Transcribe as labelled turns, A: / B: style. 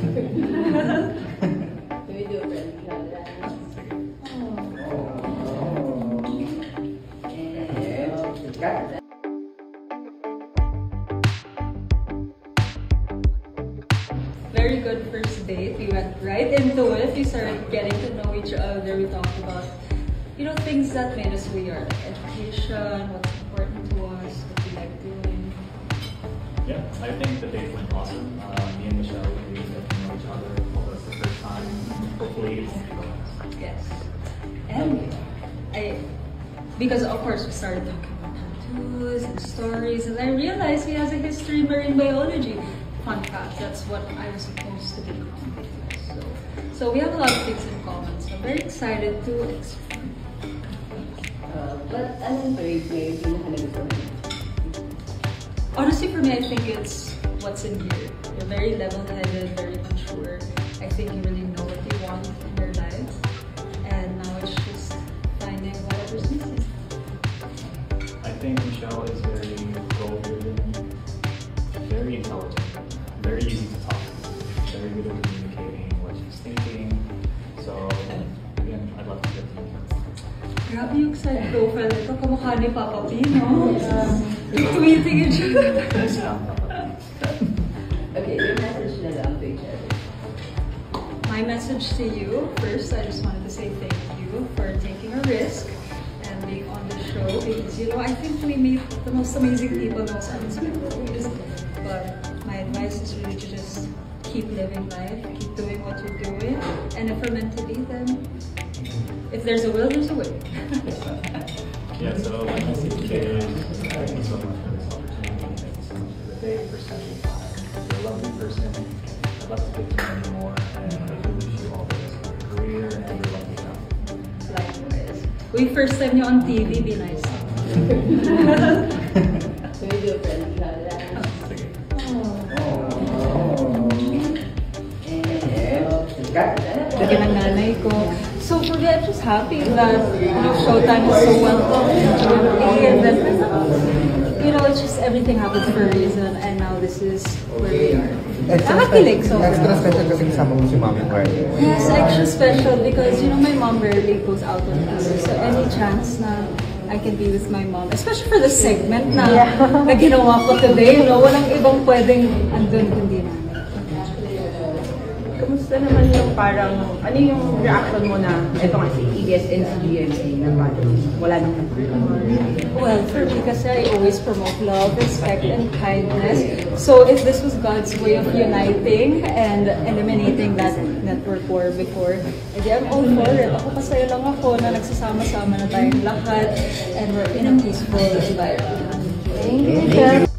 A: we do a friendly hug dance?
B: Very good first date. We went right into it. We started getting to know each other. We talked about, things that made us who we are, like education, what's important to us, what we like doing.
C: Yeah, I think the date went awesome. Me and Michelle, we got to know each other for the first time. Hopefully it won't go.
B: Yes. And because of course we started talking about tattoos and stories, and I realized he has a history in marine biology. Fun fact, that's what I was supposed to become. So we have a lot of things in common, so I'm very excited to explore.
A: But anong trait may pinaka-nagustuhan mo?
B: Honestly, for me, I think it's what's in here. You're very level-headed, very mature. I think you really know what you want in your life. And now it's just finding whatever's missing.
C: I think Michelle is very goal-driven, very intelligent, very easy to talk to, very good at communicating what she's thinking. So, again, I'd love to get to know her.
B: Grabe yung side profile nito. Kamukha ni Papa P, no? Tumitingin siya.
A: Okay, your message na lang to each other.
B: My message to you, first, I just wanted to say thank you for taking a risk and being on the show because, I think we meet the most amazing people, most unexpected ways. But my advice is really to just keep living life, keep doing what you're doing, and if we're meant to be, then if there's a will, there's a way.
C: Yeah, so my message is thank you so much for this opportunity. Thank you so much for the day, for spending time. You're a lovely person. I'd love to get to know you more, and I do wish you all the best for your career and your lovely family.
B: Likewise. We first time you on TV, be nice.
A: So we do a friendly hug dance?
C: Sige.
B: Bigyan ng nanay ko. So for me, I'm just happy that Showtime is so welcoming and that it's just everything happens for a reason, and now this is where we are. Nakakilig, so
D: extra special kasi kasama mo si Mami Party.
B: Yes, extra special because my mom rarely goes out on tour, so any chance na I can be with my mom, especially for the segment na ginawa ko today, walang ibang pwedeng andun kundi na.
E: Kamusta naman yung parang, ano yung reaction mo na ito nga si EBS and si GMA na parang wala nang
B: Well, for me kasi I always promote love, respect, and kindness. So if this was God's way of uniting and eliminating that network war before, I'm all for it. Ako pasaya lang ako na nagsasama-sama na tayong lahat and we're in a peaceful environment. Thank you.